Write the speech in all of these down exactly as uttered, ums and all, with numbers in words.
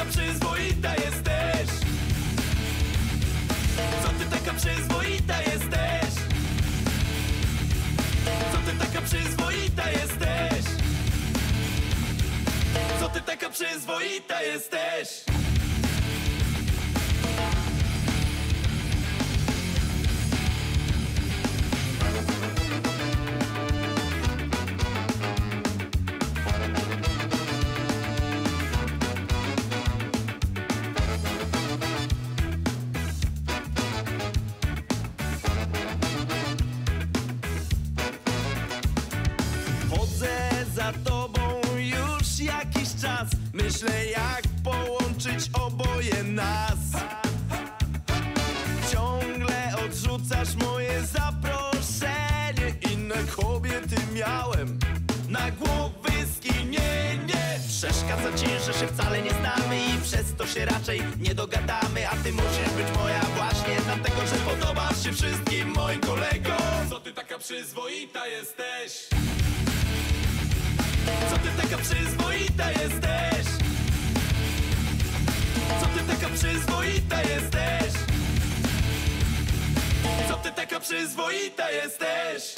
taka przyzwoita jesteś? Co ty taka przyzwoita jesteś? Co ty taka przyzwoita jesteś? Co ty taka przyzwoita jesteś? Za tobą już jakiś czas. Myślę, jak połączyć oboje nas. Ciągle odrzucasz moje zaproszenie. Inne kobiety miałem na głowyski, nie, nie. Przeszkadza ci, że się wcale nie znamy i przez to się raczej nie dogadamy. A ty musisz być moja właśnie dlatego, że podobasz się wszystkim moim kolegom. Co ty taka przyzwoita jesteś? Co ty taka przyzwoita jesteś? Co ty taka przyzwoita jesteś? Co ty taka przyzwoita jesteś?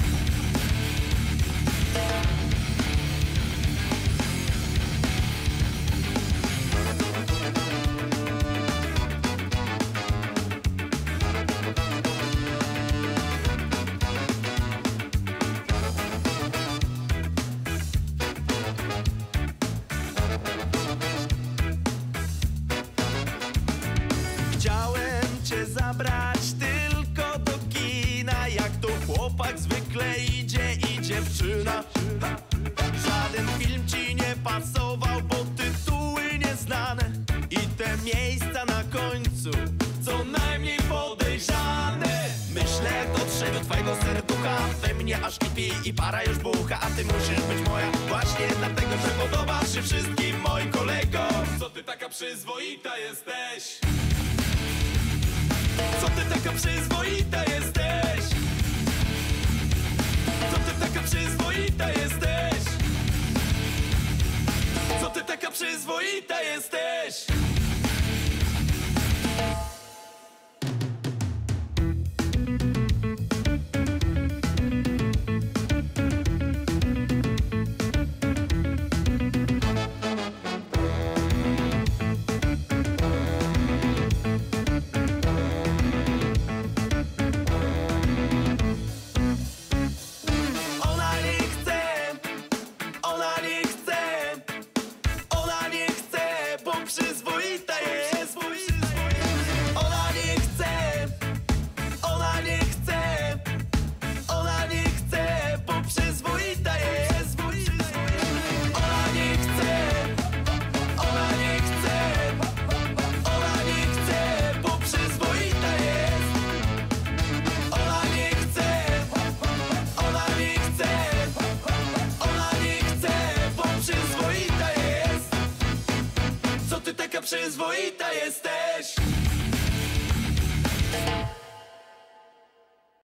Zabrać tylko do kina, jak to chłopak zwykle idzie i dziewczyna. Żaden film ci nie pasował, bo tytuły nieznane i te miejsca na końcu co najmniej podejrzane. Myślę, jak dotrze do twojego serducha, we mnie aż kipi i para już bucha. A ty musisz być moja właśnie dlatego, że podobasz się wszystkim moim kolegom. Co ty taka przyzwoita jesteś? Co ty taka przyzwoita jesteś? Co ty taka przyzwoita jesteś? Co ty taka przyzwoita jesteś? Przyzwoita jest. Ona nie chce, ona nie chce, ona nie chce, bo przyzwoita jest. Ona nie chce, ona nie chce, ona nie chce, bo przyzwoita jest. Ona nie chce, ona nie chce, ona nie chce, bo przyzwoita jest. Co ty taka przyzwoita jesteś?